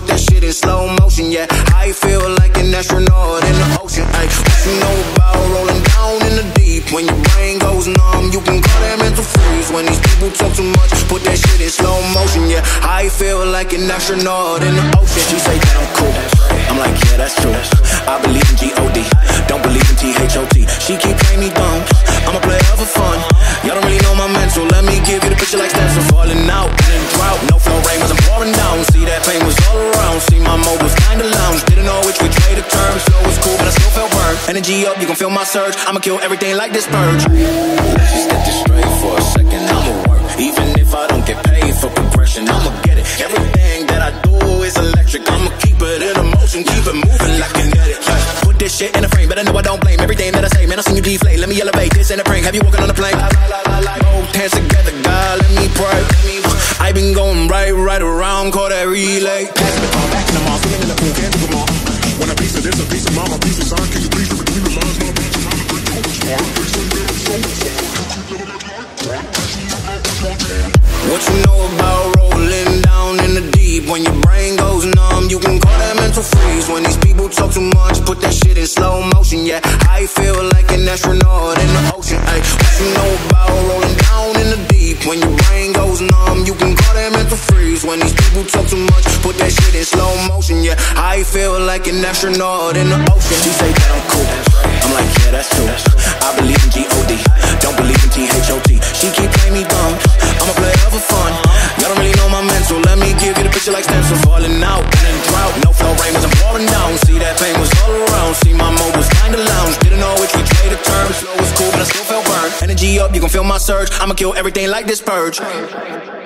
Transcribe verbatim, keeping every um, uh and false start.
that shit in slow motion, yeah. I feel like an astronaut in the ocean, ayy. What you know about rolling down in the deep? When your brain goes numb, you can call that mental freeze. When these people talk too much, put that shit in slow motion, yeah. I feel like an astronaut in the ocean. She say that I'm cool, I'm like, yeah, that's true. I believe in G O D, don't believe in T H O T. She keep playing me dumb, I'm a player for fun. Y'all don't really know my mental, let me give you the picture like stems. I'm falling out in a drought, no flow rain was I'm pouring down. See that pain was all around, see my mode was kinda lounge. Didn't know which which way to turn, flow was cool but I still felt burned. Energy up, you gon' feel my surge, I'ma kill everything like this purge. Let's just get this straight for a second, I'ma work. Even if I don't get paid for progression, I'ma get it. Everything that I do is electric, I'ma keep it in motion, keep it moving like kinetic. Put this shit in a frame, but I know I don't blame everything that I say. Man, I seen you deflate, let me elevate, this ain't a prank. Have you walking on a plane? Both hands together, God, let me pray. I been going right, right around, call that relay. Passing the ball back in the mall, sitting in the pool, can't do them all. When a piece of this, a piece of mama, a piece of sign, can you please read between the lines? My piece of mama, drink too much water, piece of little What you know about rolling down in the deep? When your brain goes numb, you can call that mental freeze. When these people talk too much, put that shit in slow motion, yeah. I feel like an astronaut in the ocean, ayy. What you know about rolling down in the deep? When your brain goes numb, you can call that mental freeze. When these people talk too much, put that shit in slow motion, yeah. I feel like an astronaut in the ocean. She say that I'm cool, I'm like, yeah, that's true. I believe in G O D, don't believe in T H O T. She keep playing me dumb, I'm a player for fun. Y'all don't really know my mental, let me give you the picture like stems. I'm falling out in a drought, no flow rain was I'm pouring down. See that pain was all around, see my mode was kinda lounge. Didn't know which which way to turn, flow was cool but I still felt burned. Energy up, you gon' feel my surge, I'ma kill everything like this purge.